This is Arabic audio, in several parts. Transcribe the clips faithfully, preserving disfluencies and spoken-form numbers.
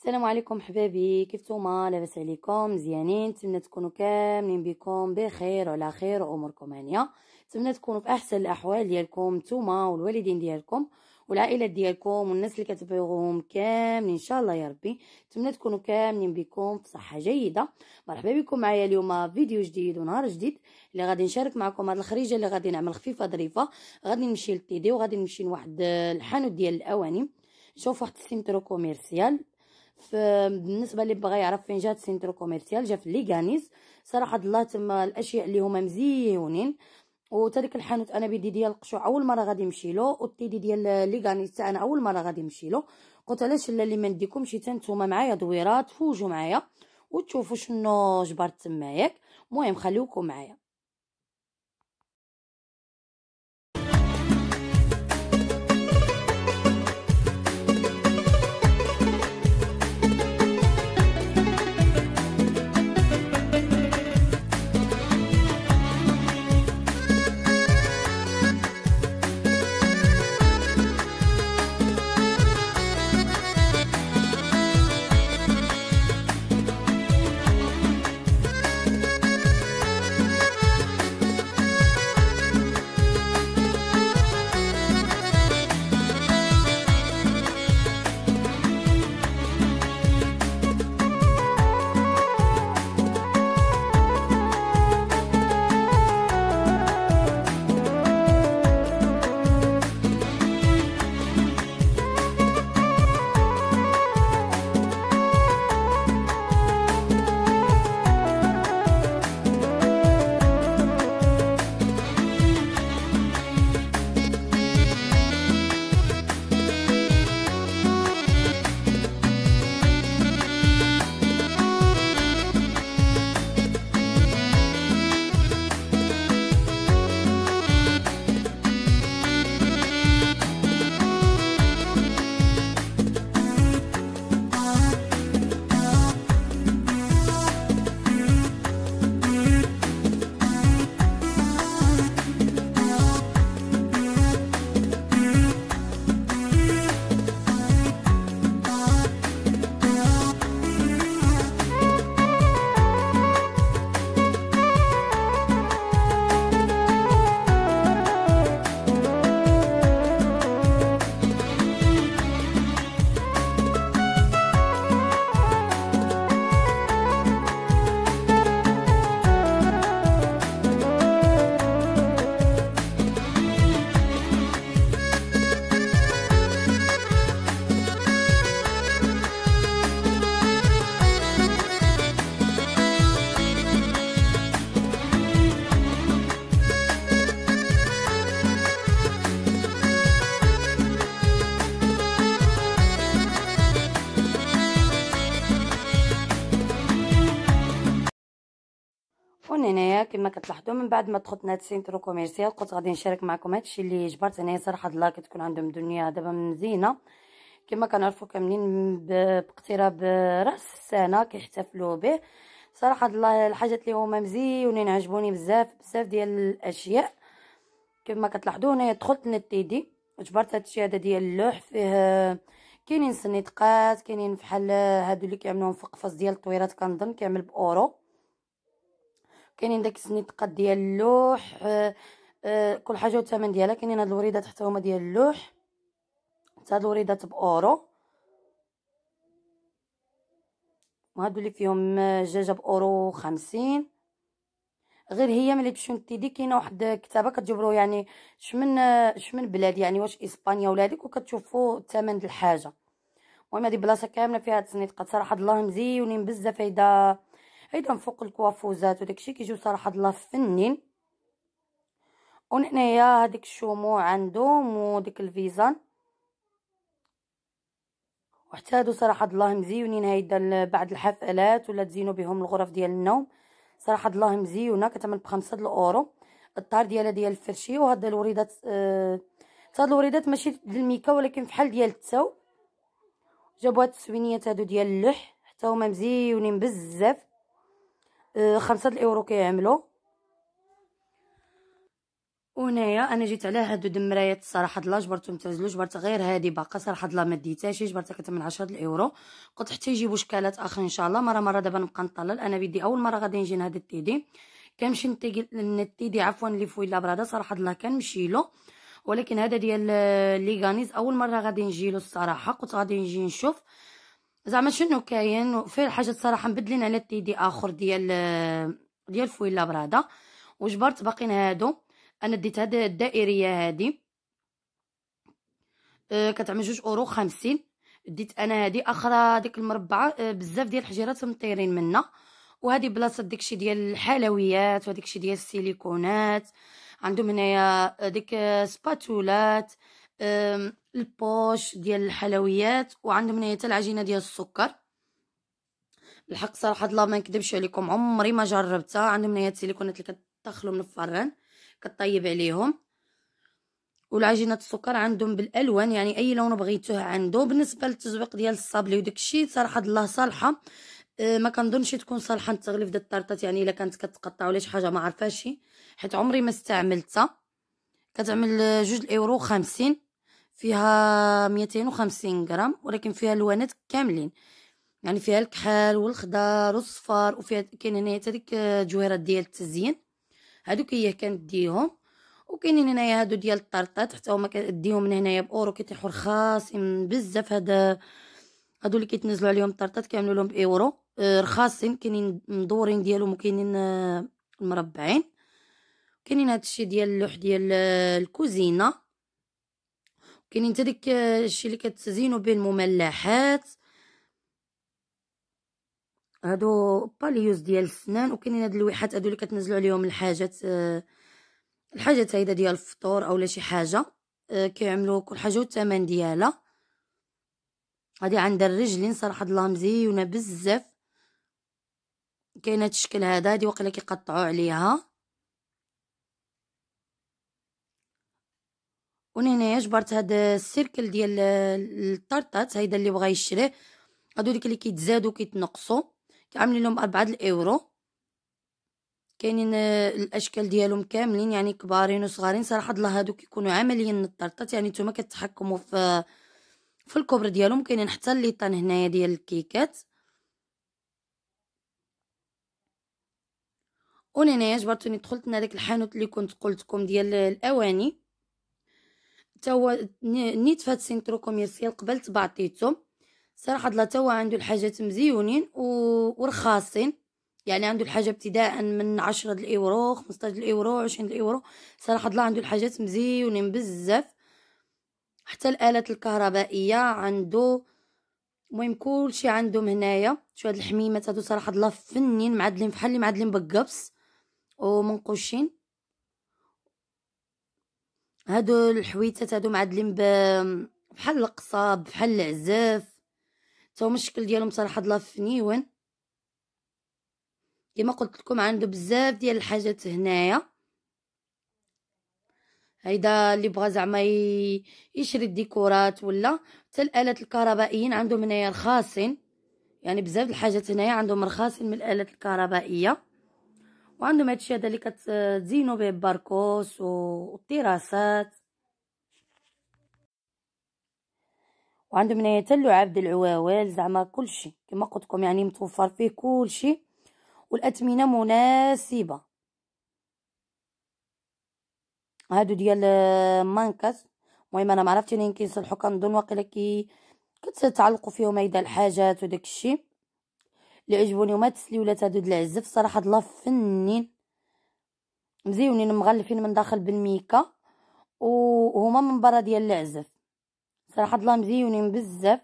السلام عليكم حبايبي، كيف نتوما؟ لاباس عليكم؟ مزيانين؟ نتمنى تكونوا كاملين بكم بخير وعلى خير واموركم هانيه. نتمنى تكونوا في احسن الاحوال ديالكم نتوما والوالدين ديالكم والعائلات ديالكم والناس اللي كتبغيوهم كاملين ان شاء الله يا ربي. نتمنى تكونوا كاملين بكم في صحه جيده. مرحبا بكم معايا اليوم فيديو جديد ونهار جديد اللي غادي نشارك معكم هذه الخريجه اللي غادي نعمل خفيفه ظريفه. غادي نمشي للتيدي وغادي نمشي لواحد الحانوت ديال الاواني، نشوف واحد السينترو كوميرسيال. بالنسبه اللي بغى يعرف فين جات سينترو كوميرسيال، جا في ليغانيز. صراحه الله تما الاشياء اللي هما مزيونين، وتاريك الحانوت انا بيدي ديال القشوع اول مره غادي نمشي له، والتيدي ديال ليغانيز حتى انا اول مره غادي نمشي له. قلت علاش لا اللي ما نديكمش حتى نتوما معايا دويرات تفوجوا معايا وتشوفوا شنو جبرت تما ياك. المهم خليوكم معايا. هنايا كما كتلاحظوا من بعد ما دخلت لهاد السينترو كوميرسيال قلت غادي نشارك معكم هادشي اللي جبرت. هنايا صراحه الله كتكون عندهم الدنيا دابا مزينه، كما كنعرفوا كاملين باقتراب راس السنه كيحتفلوا به. صراحه الله الحاجات اللي هما مزيونين عجبوني بزاف بزاف ديال الاشياء. كما كتلاحظوا هنايا دخلت للتيدي جبرت هادشي هذا ديال اللوح، فيه كاينين سنيطقات، كاينين فحال هادو اللي كيعملوهم في قفص ديال الطويرات كنظن كيعمل باورو، كاينين داك السنيطقات ديال اللوح. آه آه كل حاجه والثمن ديالها. كاينين هاد الوريدات حتى هما ديال اللوح، حتى هاد الوريدات باورو، وهادو اللي فيهم جاجه باورو خمسين. غير هي ملي تمشيو للتيدي كاينه واحد كتابه كتجبروا يعني شمن شمن بلاد، يعني واش اسبانيا ولا هذيك، وكتشوفوا الثمن د الحاجه. المهم هذه بلاصه كامله فيها هاد السنيطقات صراحه الله مزيونين بزاف. هيدا هيدا من فوق الكوافوزات وداكشي كيجيو صراحه الله فنين. وهنايا هذيك الشموع عندهم وديك الفيزان، وحتى هادو صراحه الله مزيونين. هيدا بعد الحفلات ولا تزينوا بهم الغرف ديال النوم. صراحه الله مزيونه كتعمل بخمسة الاورو. الطار ديالها ديال الفرشي. وهاد الوريدات آه هاد الوريدات ماشي ديال الميكا ولكن فحال ديال التاو. جابوا هاد السوينيات هادو ديال اللوح حتى هما مزيونين بزاف. آه خمسة الاورو كيعملوا. وهنايا انا جيت على هادو د المرايات الصراحه لا جبرتهم تنزلوا، جبرت غير هادي باقا صراحه لا ما ديتهاش، جبرتها كتمن عشرة الاورو. قلت حتى يجيبوا شكالات اخرين ان شاء الله مره مره. دابا نبقى نطلل، انا بدي اول مره غادي نجي لهاد التيدي. كنمشي نتيدي التيدي عفوا اللي فويلا برادا صراحه الله كنمشي له، ولكن هذا ديال لي غانيز اول مره غادي نجي له الصراحه. قلت غادي نجي نشوف زعما شنو كاين فيه الحاجات صراحه مبدلين على التيدي اخر ديال ديال فويلا برادا. وجبرت باقيين هادو. انا ديت هاد الدائريه هادي أه كتعمل جوج اورو خمسين. ديت انا هادي اخرى ديك المربعه أه بزاف ديال الحجيرات مطيرين منا. وهذه بلاصه داكشي ديال الحلويات وداكشي ديال السيليكونات. عندهم هنايا ديك سباتولات أه البوش ديال الحلويات، وعندهم هنايا حتى العجينه ديال السكر. الحق صراحه الله ما نكذبش عليكم عمري ما جربتها. عندهم هنايا السيليكونات اللي كتدخلوا من الفران كطيب عليهم، والعجينه السكر عندهم بالالوان يعني اي لون بغيتوه عنده. بالنسبه للتزويق ديال الصابلي وداكشي صراحه الله صالحه. أه ما كنظنش تكون صالحه للتغليف ديال الطرطات، يعني الا كانت كتقطع ولا شي حاجه ما عرفاش، حيت عمري ما استعملتها. كتعمل جوج الاورو خمسين، فيها مئتين وخمسين غرام، ولكن فيها الوانات كاملين، يعني فيها الكحل والخضر والصفار، وفيها كاين هنايا حتى ديك الجويرات ديال التزيين. هادوك هي كنديهم. وكاينين هنايا هادو ديال الطرطات حتى هما كديهم من هنايا باورو، كيطيحوا رخاصين بزاف. هذا هادو اللي كيتنزلوا عليهم الطرطات كيعملوا لهم باورو آه رخاصين. كاينين مدورين ديالهم وكاينين آه مربعين. كاينين هادشي ديال اللوح ديال آه الكوزينه. كاينين حتى ديك الشيء اللي كتزينوا به المملحات، هادو باليوز ديال السنان. وكاينين هاد اللويحات هادو اللي كتنزلوا عليهم الحاجات آه الحاجات هيدا ديال الفطور اولا شي حاجه. آه كيعملوا كل حاجه والثمن ديالها. هادي عند الرجلين صراحه الله مزيونه بزاف. كاين هاد الشكل هذا، هادي واقيلا كيقطعوا عليها. ونهنايا جبرت هاد السيركل ديال الطرطات، هيدا اللي بغا يشريه. هادو ديك اللي كيتزادوا كيتنقصوا كعاملين لهم أربعة الاورو. كاينين الاشكال ديالهم كاملين يعني كبارين وصغارين. صراحه الله هادو كيكونوا عمليين الطرطات، يعني نتوما كتحكموا في في الكبر ديالهم. كاينين حتى الليطان هنايا ديال الكيكات. ونهنايا جبرتوني دخلت لهذاك الحانوت اللي كنت قلتكم ديال الاواني، تا هو نيت فهاد سينترو كوميرسيال قبل تبعطيتو. صراحه الله تا هو عنده الحاجات مزيونين ورخاصين، يعني عنده الحاجه ابتداء من عشرة الاورو خمسطاش الاورو عشرين الاورو. صراحه الله عنده الحاجات مزيونين بزاف. حتى الالات الكهربائيه عنده. المهم كلشي عندهم هنايا. شو هاد الحميمات هادو صراحه الله فنين معدلين بحال اللي معدلين بالقبص ومنقوشين. هادو الحويتات هادو معدلين بحال القصاب بحال العزاف، تا هما الشكل ديالهم صراحه الله فنيون. كما قلت لكم عنده بزاف ديال الحاجات هنايا. هيدا اللي بغى زعما يشري الديكورات ولا حتى الالات الكهربائيين عندهم هنايا رخاصين، يعني بزاف الحاجات هنايا عندهم رخاصين من الالات الكهربائيه. وعندهم هادشي هذا اللي كتزينوا به باركوس والطراسات. وعندهم هنايا حتى اللعاب ديال العوامل، زعما كلشي كما قلت لكم يعني متوفر فيه كلشي، والاثمنه مناسبه. هادو ديال مانكاس. المهم انا ما عرفتش منين كيصلحوا، كنظن واقيلا كي كتعلقوا فيهم هيدا الحاجات وداك الشيء. اللي عجبوني هما التسليولات هادو ديال العزف، صراحه الله فنين مزيونين مغلفين من داخل بالميكا، وهما من برا ديال العزف. صراحه الله مزيونين بزاف.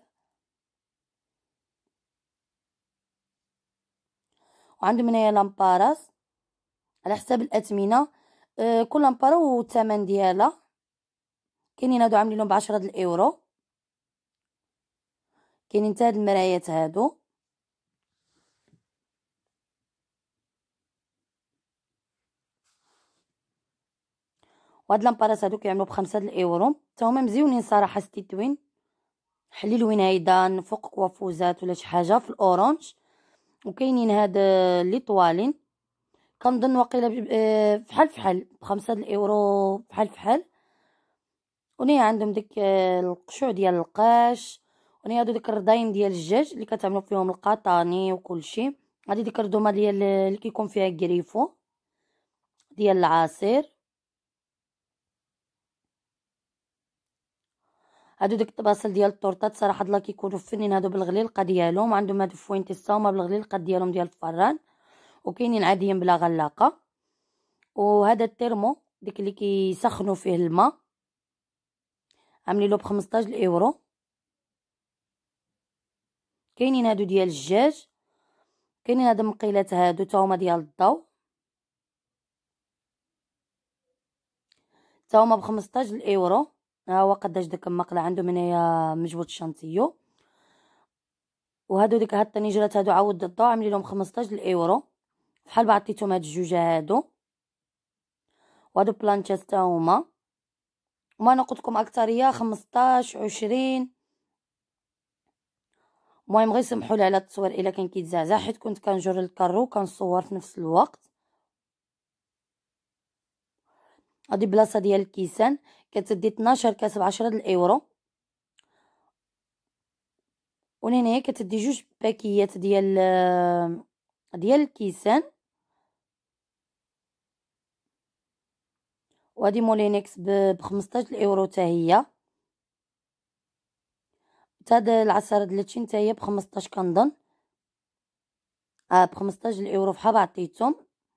وعندهم هنايا لامبارات على حساب الاثمنه. أه كل لامباره والثمن ديالها. كاينين هادو عاملين لهم بعشرة الاورو. كاينين حتى هاد المرايات هادو. وهاد لامبارات هادو كيعملوا بخمسة الاورو، حتى هما مزيونين صراحه. ستيتوين حليل وين هيدا فوق كوافوزات ولا شي حاجه في الاورانج. وكاينين هاد لي طوالين كنظن واقيلا فحال فحال بخمسة الايورو فحال فحال. وني عندهم ديك القشوع ديال القاش، وني هادو ديك الرضايم ديال الدجاج اللي كتعملوا فيهم القطاني وكلشي. غادي ديك الردومه ديال اللي كيكون فيها كريفو ديال العصير. هادو ديك الطباسل ديال الطورطات صراحه الله كيكونوا فنين هادو بالغليلقه ديالهم. عندهم هادو فوينتيستا هما بالغليلقه ديالهم ديال الفران، وكاينين عاديين بلا غلاقه. وهذا الترمو ديك اللي كيسخنوا فيه الماء عاملين له ب خمسطاش الايورو. كاينين هادو ديال الدجاج، كاينين هاد المقيلات هادو تا هما ديال الضو تا هما ب خمسطاش الايورو. ها هو قداش داك المقله عندهم هنايا مجبوط الشانتيو. وهادو ديك هاد الطنجرات هادو عاود الضو عاملين لهم خمسطاش الايورو. فحال بعض عطيتهم هاد الجوجه هادو. وهادو بلانشات تا هما، وما نقولكم اكثريه خمسطاش عشرين. المهم غير سمحوا لي على التصوير الا كان كيتزعزع، حيت كنت كنجر الكارو كنصور في نفس الوقت. هادي بلاصه ديال الكيسان كتدي اثناش كاس بعشرة الايورو. وهنا كتدي جوج باكيات ديال ديال الكيسان. وهادي مولينكس ب خمسطاش الايورو حتى هي. هاد العصاره د لاتشي حتى هي ب خمسطاش كنظن، اه ب خمسطاش الايورو فحال عطيتهم.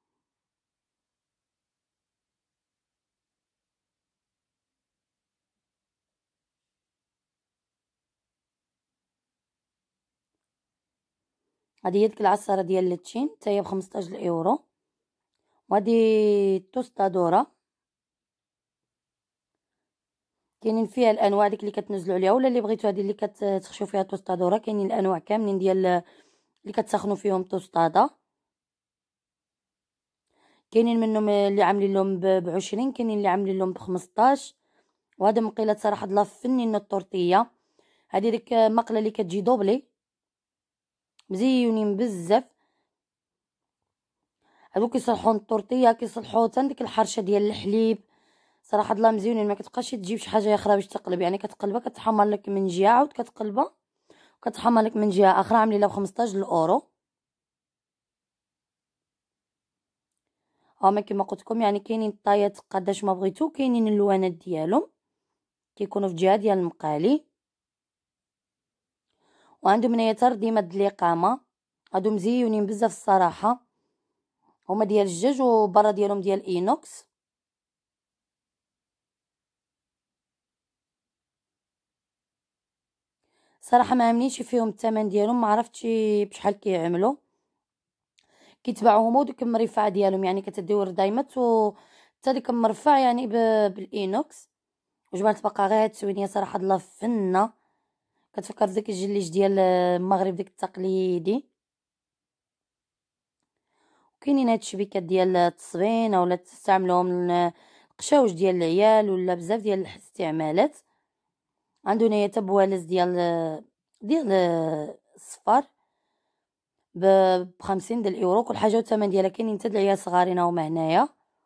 هادي هي ديك العصاره ديال لاتشين حتى هي ب خمسطاش الايورو. وهادي توستادورا كاينين فيها الانواع ديك اللي كتنزلوا عليها، ولا اللي بغيتو هذه اللي كتخشوا فيها توستادورا. كاينين الانواع كاملين ديال اللي كتسخنوا فيهم توستادا. كاينين منهم اللي عاملين لهم ب عشرين، كاينين اللي عاملين لهم ب خمسطاش. وهذا مقيلات صراحه الله فنين الطورطيه. هذه ديك مقله اللي كتجي دوبلي مزيونين بزاف. هادو كيصلحوا الطورطيه، كيصلحوا حتى ديك الحرشه ديال الحليب. صراحه الله مزيونين، ما كتبقاش تجيب شي حاجه اخرى باش تقلب، يعني كتقلبها كتحمر لك من جهه عاود كتقلبها وكتحمر لك من جهه اخرى. عاملين لها ب خمسطاش الاورو. هما كما قلت لكم يعني كاينين الطايات قداش ما بغيتو، كاينين اللوانات ديالهم كيكونوا في جهه ديال المقالي. وعندهم هنايا ترديمه د الاقامه، هادو مزيونين بزاف الصراحه. هما ديال الدجاج وبرا ديالهم ديال اينوكس. صراحه ما عاملينش فيهم الثمن ديالهم، ما عرفتش بشحال كيعملوا. كيتباعوا هما وديك المرفعه ديالهم، يعني كتديو الردايمات و حتى ديك المرفع يعني بالاينوكس. وجبات باقا غير هاد السوينيه صراحه الله فنه، كتفكر ديك الجليج ديال المغرب ديك التقليدي. وكاينين هاد الشبيكات ديال التصبين اولا تستعملوهم القشاوج ديال العيال ولا بزاف ديال الاستعمالات. عندنا هي تبوالز ديال ديال الصفار ب خمسين ديال الايورو كل حاجه والثمن ديالها. كاينين حتى العيال صغارين هما هنايا.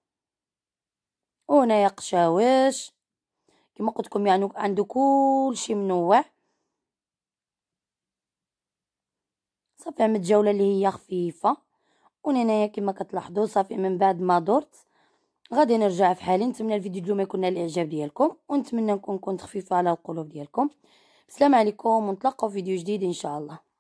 وهنايا قشاوش كما قلت لكم يعني عنده كلشي منوع. صافي عملت جوله اللي هي خفيفه. وهنايا كما كتلاحظوا صافي من بعد ما درت غادي نرجع في حالي. نتمنى الفيديو اليوم يكون نال الاعجاب ديالكم، ونتمنى نكون كنت خفيفه على القلوب ديالكم. السلام عليكم ونتلاقاو في فيديو جديد ان شاء الله.